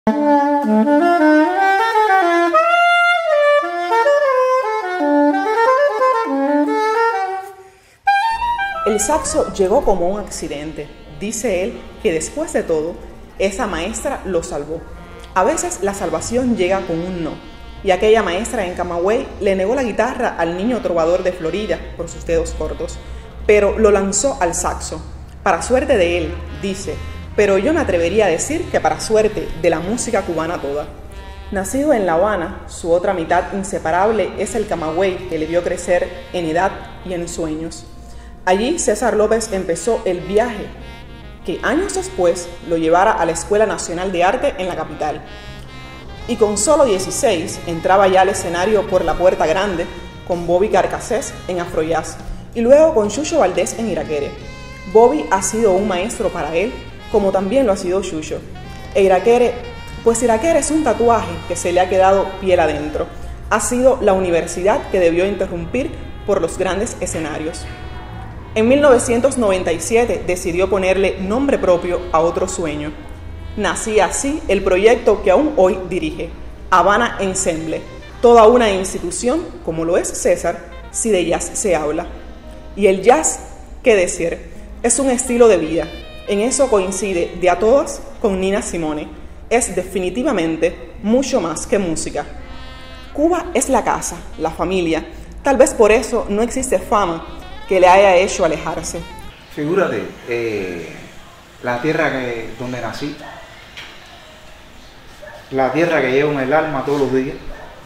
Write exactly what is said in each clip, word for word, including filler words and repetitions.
El saxo llegó como un accidente. Dice él que después de todo, esa maestra lo salvó. A veces la salvación llega con un no, y aquella maestra en Camagüey le negó la guitarra al niño trovador de Florida por sus dedos cortos, pero lo lanzó al saxo. Para suerte de él, dice, pero yo me atrevería a decir que para suerte de la música cubana toda. Nacido en La Habana, su otra mitad inseparable es el Camagüey que le vio crecer en edad y en sueños. Allí César López empezó el viaje que años después lo llevara a la Escuela Nacional de Arte en la capital. Y con solo dieciséis entraba ya al escenario por la Puerta Grande con Bobby Carcassés en Afroyaz y luego con Chucho Valdés en Iraquere. Bobby ha sido un maestro para él, como también lo ha sido Chucho. E Iraquere, pues Iraquere es un tatuaje que se le ha quedado piel adentro. Ha sido la universidad que debió interrumpir por los grandes escenarios. En mil novecientos noventa y siete decidió ponerle nombre propio a otro sueño. Nacía así el proyecto que aún hoy dirige, Habana Ensemble, toda una institución, como lo es César, si de jazz se habla. Y el jazz, ¿qué decir? Es un estilo de vida. En eso coincide de a todas con Nina Simone. Es definitivamente mucho más que música. Cuba es la casa, la familia. Tal vez por eso no existe fama que le haya hecho alejarse. Figúrate, eh, la tierra que, donde nací, la tierra que llevo en el alma todos los días,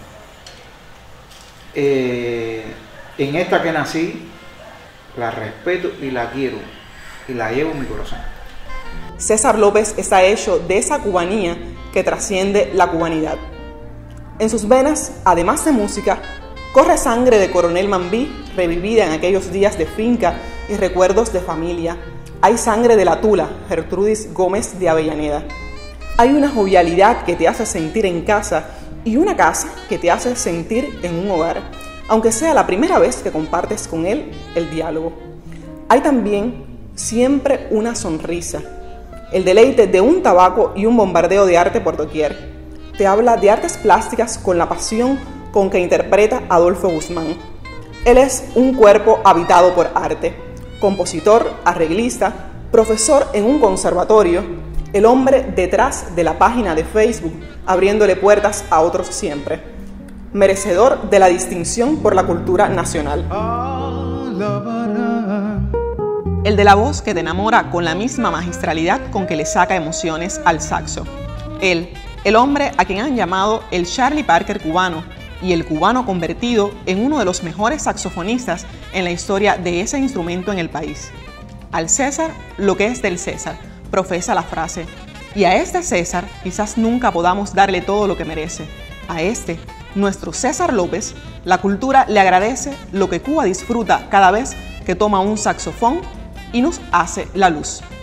eh, en esta que nací, la respeto y la quiero, y la llevo en mi corazón. César López está hecho de esa cubanía que trasciende la cubanidad. En sus venas, además de música, corre sangre de Coronel Mambí, revivida en aquellos días de finca y recuerdos de familia. Hay sangre de la Tula, Gertrudis Gómez de Avellaneda. Hay una jovialidad que te hace sentir en casa y una casa que te hace sentir en un hogar, aunque sea la primera vez que compartes con él el diálogo. Hay también siempre una sonrisa, el deleite de un tabaco y un bombardeo de arte por doquier. Te habla de artes plásticas con la pasión con que interpreta Adolfo Guzmán. Él es un cuerpo habitado por arte, compositor, arreglista, profesor en un conservatorio, el hombre detrás de la página de Facebook, abriéndole puertas a otros siempre, merecedor de la distinción por la cultura nacional. El de la voz que te enamora con la misma magistralidad con que le saca emociones al saxo. Él, el hombre a quien han llamado el Charlie Parker cubano, y el cubano convertido en uno de los mejores saxofonistas en la historia de ese instrumento en el país. Al César, lo que es del César, profesa la frase, y a este César quizás nunca podamos darle todo lo que merece. A este, nuestro César López, la cultura le agradece lo que Cuba disfruta cada vez que toma un saxofón y nos hace la luz.